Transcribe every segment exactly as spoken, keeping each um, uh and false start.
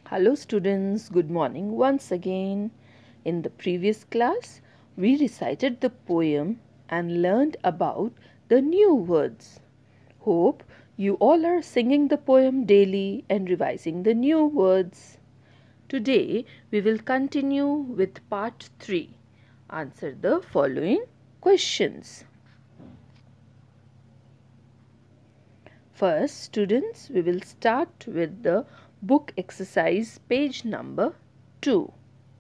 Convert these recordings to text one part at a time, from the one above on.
Hello students, good morning once again. In the previous class, we recited the poem and learned about the new words. Hope you all are singing the poem daily and revising the new words. Today, we will continue with part three. Answer the following questions. First, students, we will start with the book exercise page number two.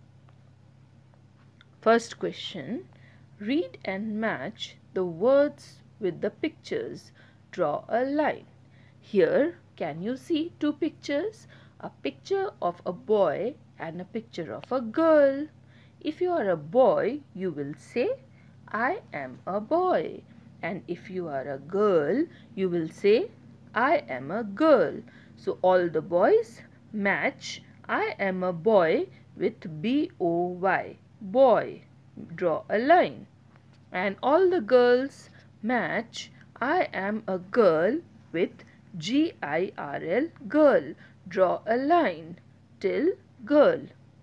First question, read and match the words with the pictures. Draw a line. Here, can you see two pictures? A picture of a boy and a picture of a girl. If you are a boy, you will say, I am a boy. And if you are a girl, you will say, I am a girl. So all the boys match I am a boy with B O Y, boy. Draw a line. And all the girls match I am a girl with G I R L, girl. Draw a line till girl.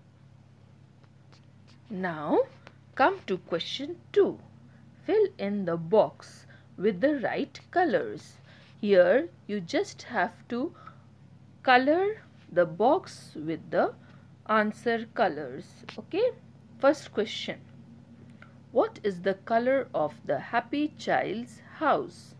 Now come to question two. Fill in the box with the right colors. Here you just have to color the box with the answer colors. Okay. First question. What is the color of the happy child's house?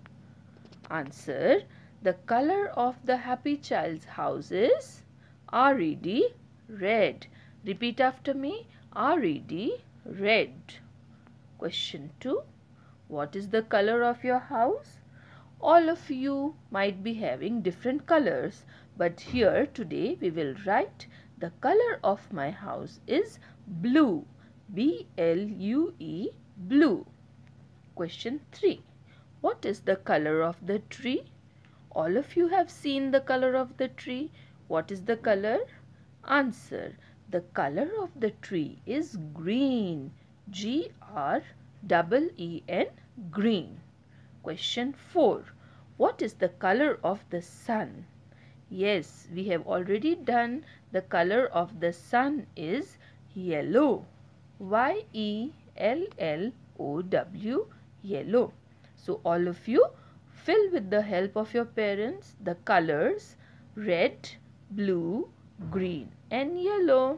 Answer. The color of the happy child's house is R E D, red. Repeat after me. R E D, red. Question two. What is the color of your house? All of you might be having different colors, but here today we will write the color of my house is blue. B L U E, blue. Question three. What is the color of the tree? All of you have seen the color of the tree. What is the color? Answer. The color of the tree is green. G R E E N, green. Question four. What is the color of the sun? Yes, we have already done. The color of the sun is yellow. Y E L L O W, yellow. So all of you fill with the help of your parents the colors red, blue, green and yellow.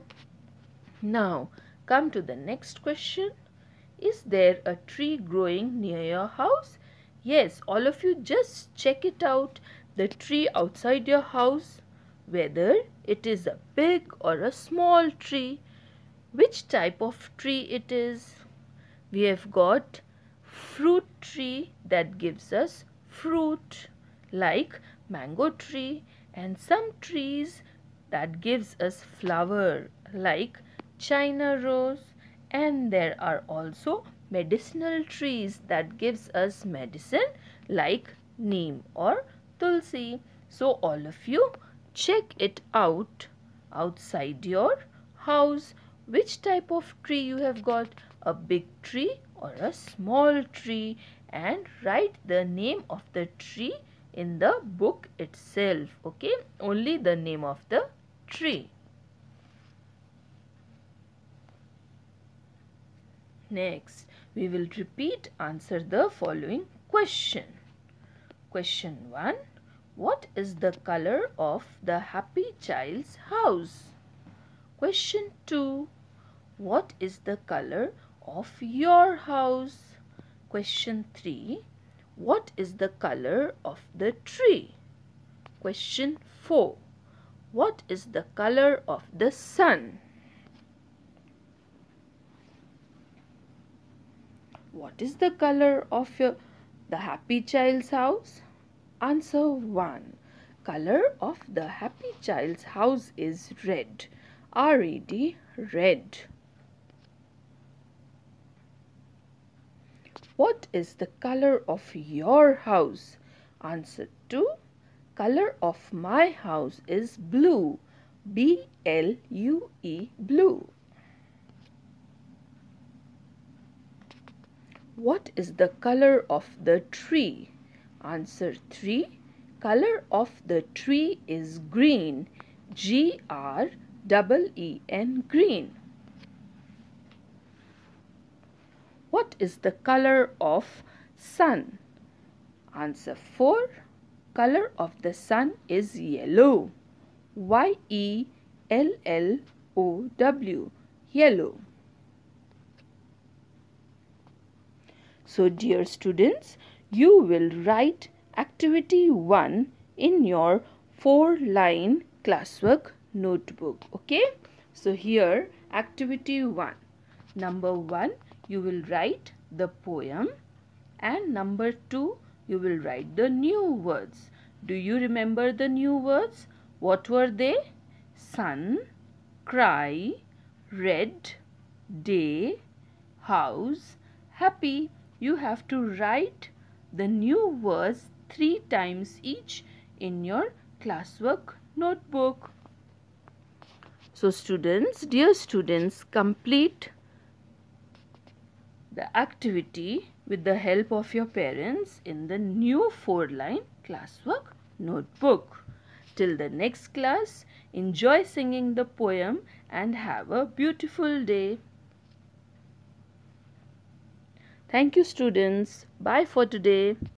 Now come to the next question. Is there a tree growing near your house? Yes, all of you just check it out, the tree outside your house, whether it is a big or a small tree, which type of tree it is. We have got fruit tree that gives us fruit like mango tree, and some trees that gives us flower like China rose, and there are also medicinal trees that gives us medicine like neem or tulsi. So all of you check it out outside your house, which type of tree you have got, a big tree or a small tree, and write the name of the tree in the book itself. Okay, only the name of the tree. Next, we will repeat answer the following question. Question one. What is the color of the happy child's house? Question two. What is the color of your house? Question three. What is the color of the tree? Question four. What is the color of the sun? What is the color of your, the happy child's house? Answer one. Color of the happy child's house is red. R E D, red. What is the color of your house? Answer two. Color of my house is blue. B L U E, blue. What is the color of the tree? Answer three. Color of the tree is green. G R E E N, green. What is the color of sun? Answer four. Color of the sun is yellow. Y E L L O W, yellow. So dear students, you will write activity one in your four line classwork notebook. Okay. So here activity one. Number one, you will write the poem, and number two, you will write the new words. Do you remember the new words? What were they? Sun, cry, red, day, house, happy. You have to write the new words three times each in your classwork notebook. So students, dear students, complete the activity with the help of your parents in the new four line classwork notebook. Till the next class, enjoy singing the poem and have a beautiful day. Thank you students. Bye for today.